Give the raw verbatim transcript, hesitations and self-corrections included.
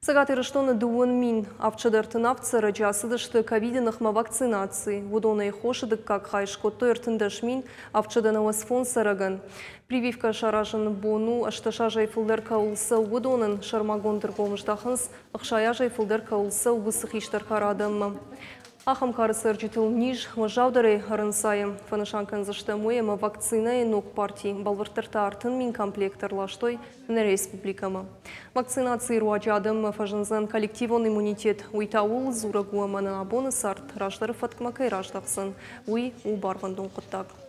Сагатырыштоны дуын мин, авчадартын авцара жасыдышты ковидинахма вакцинации. Водоны хошыдык как хайшкотто иртындаш мин, авчадана васфон сараган. Прививка шаражын бону, ашташа жайфылдар каулса водонын шармагон тыргомыштахынс, ақшая жайфылдар каулса высыхиштар карадым. Ахам карысыр житыл ниж, мажаудары арынсайым. Фанышанкан заштамуема вакцина и ног партий. Балвартарта артын мин комплектарлаштой на республикама. Вакцинации руаджадым фажынзан коллективон иммунитет. Уйтаул зурагуамана абоны сарт. Раждары фаткмакай раждақсын. Уй у барвандон құттак.